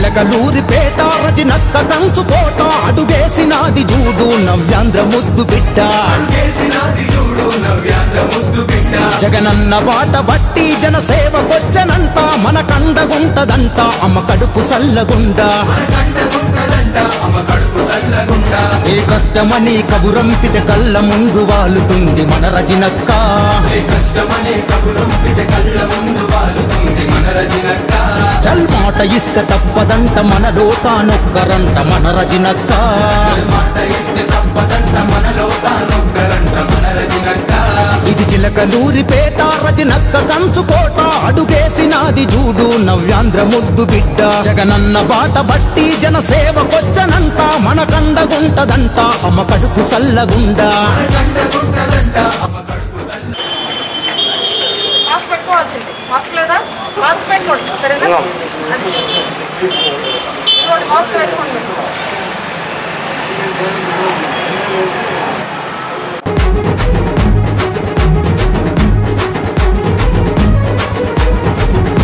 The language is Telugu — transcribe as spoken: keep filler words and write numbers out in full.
చిలకలూరిపేట రజనక్క కంచుకోట అడుగేసినాది జూడు నవ్యాంధ్ర ముద్దు బిడ్డ జగనన్న బాట బట్టి జనసేవకొచ్చనంట మన కండగుంటదంట అమ్మ కడుపు సల్లగుండా ఏ కష్టమని కబురంపిత కళ్ళ ముందు వాలుతుంది మన రజనక్క చల్ మాట ఇస్తే తప్పదంట మనలో తానొక్కరంట మన రజనక్క ఇది చిలకలూరిపేట రజనక్క కంచుకోట అడుగేసినాది జూడు నవ్యాంధ్ర ముద్దు బిడ్డ జగనన్న బాట బట్టి జనసేవకొచ్చనంట మన కండగుంటదంట అమ్మ కడుపు సల్లగుండా మాస్క్ లేదా మాస్క్ పెట్టుకోండి సరేనా మాస్క్ వేసుకోండి